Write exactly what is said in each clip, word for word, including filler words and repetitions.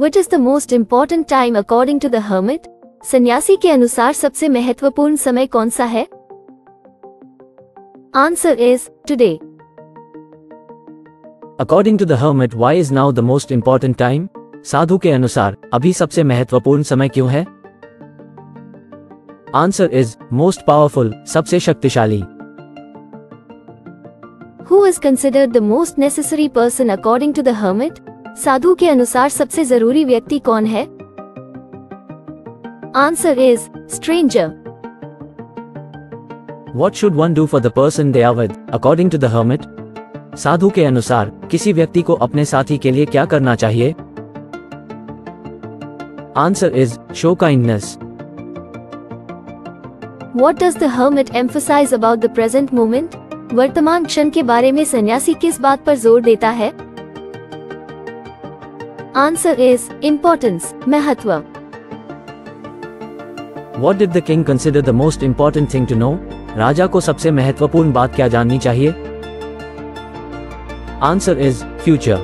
What is the most important time according to the hermit? सन्यासी के अनुसार सबसे महत्वपूर्ण समय कौन सा है? Answer is today. According to the hermit, why is now the most important time? साधु के अनुसार अभी सबसे महत्वपूर्ण समय क्यों है? Answer is most powerful, सबसे शक्तिशाली. Who is considered the most necessary person according to the hermit? साधु के अनुसार सबसे जरूरी व्यक्ति कौन है? Answer is stranger. What should one do for the person they are with, according to the hermit? साधु के अनुसार किसी व्यक्ति को अपने साथी के लिए क्या करना चाहिए? Answer is show kindness. What does the hermit emphasize about the present moment? वर्तमान क्षण के बारे में सन्यासी किस बात पर जोर देता है? Answer is importance, महत्व. What did the king consider the most important thing to know? राजा को सबसे महत्वपूर्ण बात क्या जाननी चाहिए? Answer is future.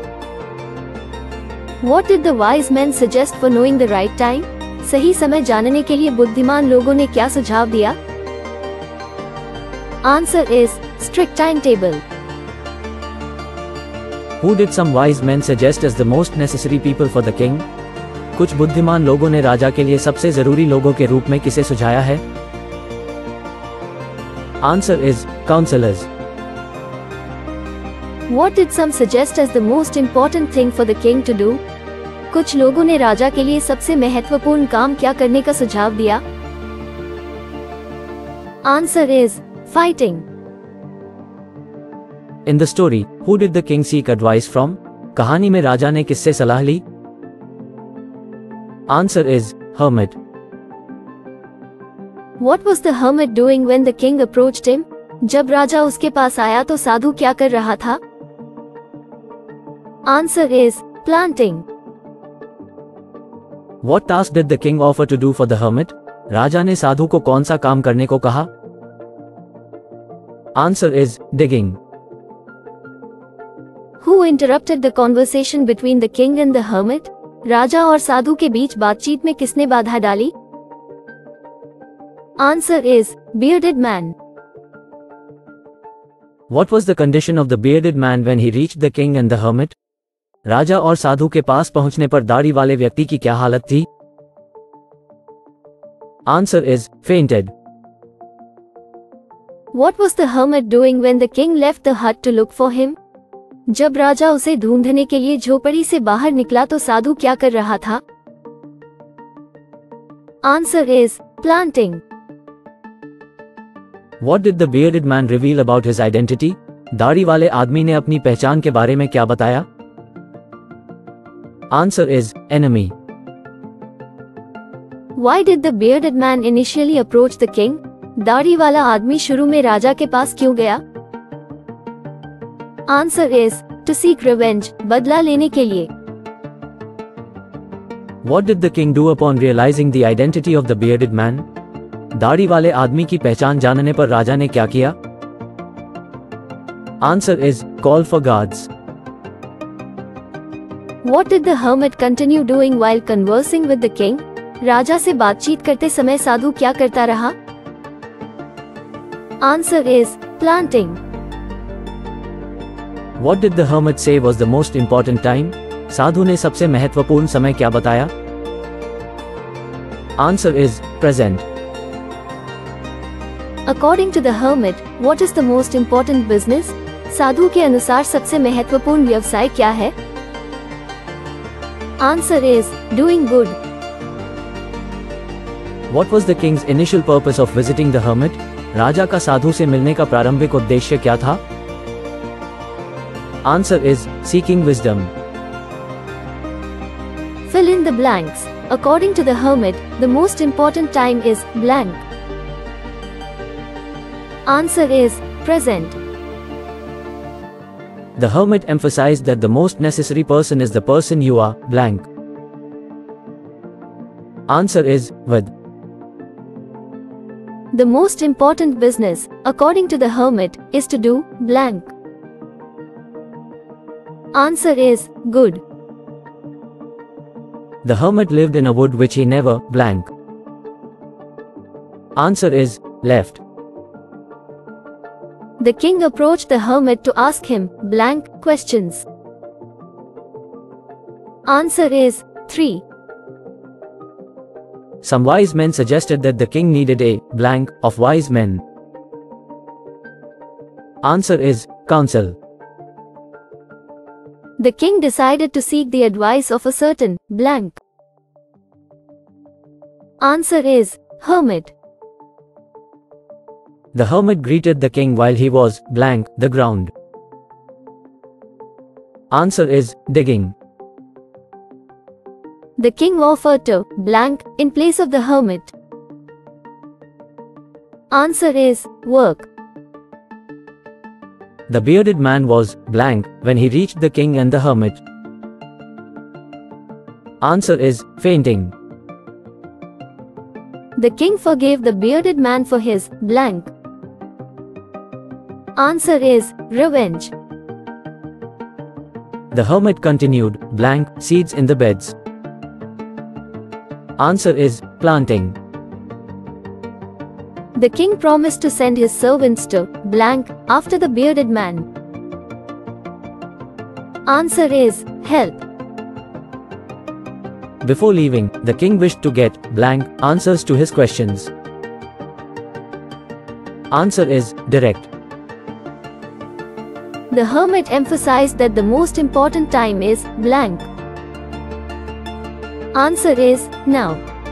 What did the wise men suggest for knowing the right time? सही समय जानने के लिए बुद्धिमान लोगों ने क्या सुझाव दिया? Answer is strict timetable. Who did some wise men suggest as the most necessary people for the king? कुछ बुद्धिमान लोगों ने राजा के लिए सबसे जरूरी लोगों के रूप में किसे सुझाया है? Answer is counselors. What did some suggest as the most important thing for the king to do? कुछ लोगों ने राजा के लिए सबसे महत्वपूर्ण काम क्या करने का सुझाव दिया? Answer is fighting. In the story, who did the king seek advice from? कहानी में राजा ने किससे सलाह ली? Answer is hermit. What was the hermit doing when the king approached him? जब राजा उसके पास आया तो साधु क्या कर रहा था? Answer is planting. What task did the king offer to do for the hermit? राजा ने साधु को कौन सा काम करने को कहा? Answer is digging. Who interrupted the conversation between the king and the hermit? राजा और साधु के बीच बातचीत में किसने बाधा डाली? Answer is bearded man. What was the condition of the bearded man when he reached the king and the hermit? राजा और साधु के पास पहुंचने पर दाढ़ी वाले व्यक्ति की क्या हालत थी? Answer is fainted. What was the hermit doing when the king left the hut to look for him? जब राजा उसे ढूंढने के लिए झोपड़ी से बाहर निकला तो साधु क्या कर रहा था? Answer is planting. What did the bearded man reveal about his identity? दाढ़ी वाले आदमी ने अपनी पहचान के बारे में क्या बताया? Answer is enemy. Why did the bearded man initially approach the king? दाढ़ी वाला आदमी शुरू में राजा के पास क्यों गया? Answer is to seek revenge, बदला लेने के लिए. What did the king do upon realizing the identity of the bearded man? दाढ़ी वाले आदमी की पहचान जानने पर राजा ने क्या किया? Answer is call for guards. What did the hermit continue doing while conversing with the king? राजा से बातचीत करते समय साधु क्या करता रहा? Answer is planting. What did the hermit say was the most important time? साधु ने सबसे महत्वपूर्ण समय क्या बताया? Answer is present. According to the hermit, what is the most important business? साधु के अनुसार सबसे महत्वपूर्ण व्यवसाय क्या है? Answer is doing good. What was the king's initial purpose of visiting the hermit? राजा का साधु से मिलने का प्रारंभिक उद्देश्य क्या था? Answer is seeking wisdom. Fill in the blanks. According to the hermit, the most important time is blank. Answer is present. The hermit emphasized that the most necessary person is the person you are, blank. Answer is with. The most important business, according to the hermit, is to do blank. Answer is good. The hermit lived in a wood which he never blank. Answer is left. The king approached the hermit to ask him blank questions. Answer is three. Some wise men suggested that the king needed a blank of wise men. Answer is council. The king decided to seek the advice of a certain blank. Answer is hermit. The hermit greeted the king while he was blank the ground. Answer is digging. The king offered to blank in place of the hermit. Answer is work. The bearded man was blank when he reached the king and the hermit. Answer is fainting. The king forgave the bearded man for his blank. Answer is revenge. The hermit continued blank seeds in the beds. Answer is planting. The king promised to send his servants to blank after the bearded man. Answer is help. Before leaving, the king wished to get blank answers to his questions. Answer is direct. The hermit emphasized that the most important time is blank. Answer is now.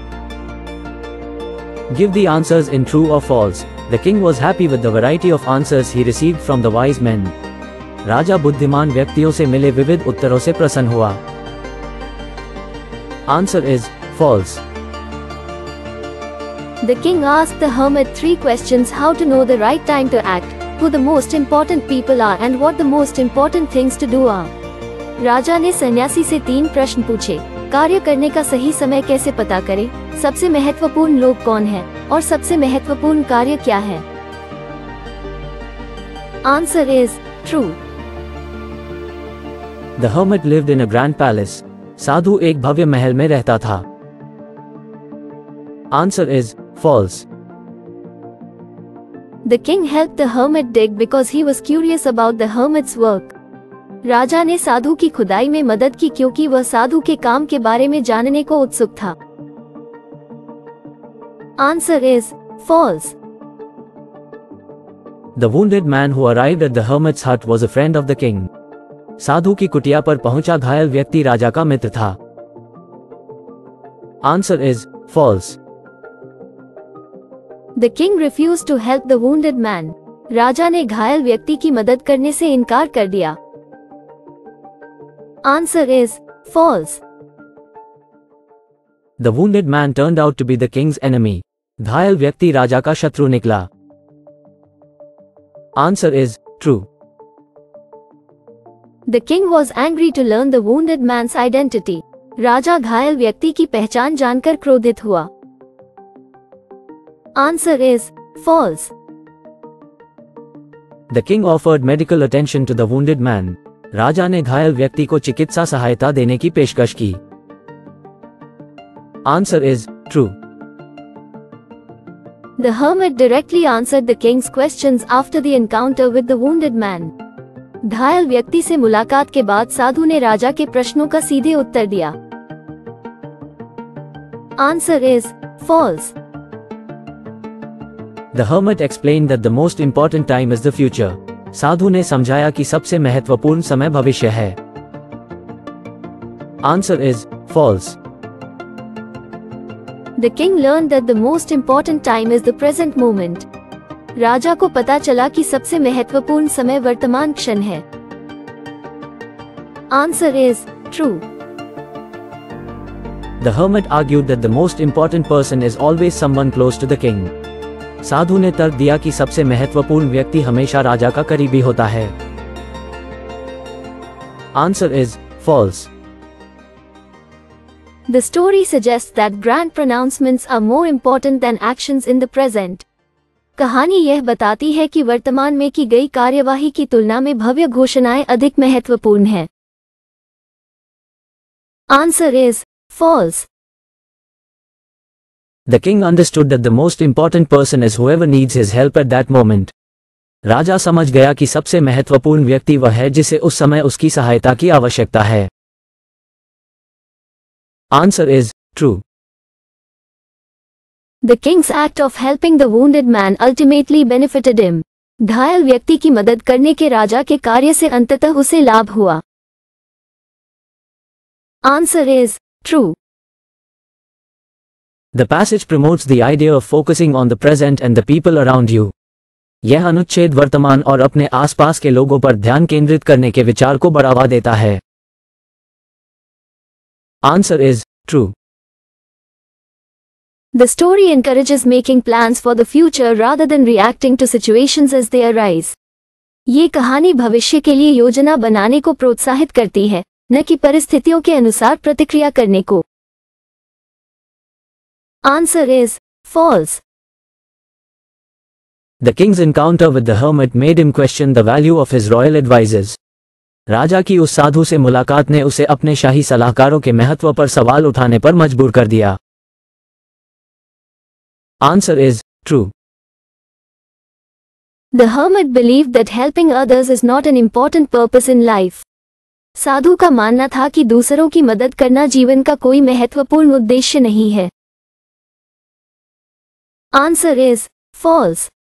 Give the answers in true or false. The king was happy with the variety of answers he received from the wise men. राजा बुद्धिमान व्यक्तियों से मिले विविध उत्तरों से प्रसन्न हुआ. Answer is false. The king asked the hermit three questions: how to know the right time to act, who the most important people are and what the most important things to do are. राजा ने सन्यासी से तीन प्रश्न पूछे. कार्य करने का सही समय कैसे पता करें, सबसे महत्वपूर्ण लोग कौन हैं, और सबसे महत्वपूर्ण कार्य क्या है. Answer is true. The hermit lived in a grand palace. साधु एक भव्य महल में रहता था. Answer is false. The king helped the hermit dig because he was curious about the hermit's work. राजा ने साधु की खुदाई में मदद की क्योंकि वह साधु के काम के बारे में जानने को उत्सुक था. Answer is false. The wounded man who arrived at the hermit's hut was a friend of the king. साधु की कुटिया पर पहुंचा घायल व्यक्ति राजा का मित्र था. Answer is false. The king refused to help the wounded man. राजा ने घायल व्यक्ति की मदद करने से इनकार कर दिया. Answer is false. The wounded man turned out to be the king's enemy. घायल व्यक्ति राजा का शत्रु निकला. Answer is true. The king was angry to learn the wounded man's identity. राजा घायल व्यक्ति की पहचान जानकर क्रोधित हुआ. Answer is false. The king offered medical attention to the wounded man. राजा ने घायल व्यक्ति को चिकित्सा सहायता देने की पेशकश की. Answer is true. The hermit directly answered the king's questions after the encounter with the wounded man. घायल व्यक्ति से मुलाकात के बाद साधु ने राजा के प्रश्नों का सीधे उत्तर दिया. Answer is false. The hermit explained that the most important time is the future. साधु ने समझाया कि सबसे महत्वपूर्ण समय भविष्य है. Answer is false. The king learned that the most important time is the present moment. राजा को पता चला कि सबसे महत्वपूर्ण समय वर्तमान क्षण है. Answer is true. The hermit argued that the most important person is always someone close to the king. साधु ने तर्क दिया कि सबसे महत्वपूर्ण व्यक्ति हमेशा राजा का करीबी होता है. Answer is false. The story suggests that grand pronouncements are more important than actions in the present. कहानी यह बताती है कि वर्तमान में की गई कार्यवाही की तुलना में भव्य घोषणाएं अधिक महत्वपूर्ण हैं. Answer is False. The king understood that the most important person is whoever needs his help at that moment. राजा समझ गया कि सबसे महत्वपूर्ण व्यक्ति वह है जिसे उस समय उसकी सहायता की आवश्यकता है। Answer is true. The king's act of helping the wounded man ultimately benefited him. घायल व्यक्ति की मदद करने के राजा के कार्य से अंततः उसे लाभ हुआ। Answer is true. The passage promotes the idea of focusing on the present and the people around you. यह अनुच्छेद वर्तमान और अपने आसपास के लोगों पर ध्यान केंद्रित करने के विचार को बढ़ावा देता है। Answer is true. The story encourages making plans for the future rather than reacting to situations as they arise. ये कहानी भविष्य के लिए योजना बनाने को प्रोत्साहित करती है, न कि परिस्थितियों के अनुसार प्रतिक्रिया करने को। Answer is false. The king's encounter with the hermit made him question the value of his royal advisors. राजा की उस साधु से मुलाकात ने उसे अपने शाही सलाहकारों के महत्व पर सवाल उठाने पर मजबूर कर दिया। Answer is true. The hermit believed that helping others is not an important purpose in life. साधु का मानना था कि दूसरों की मदद करना जीवन का कोई महत्वपूर्ण उद्देश्य नहीं है। Answer is false.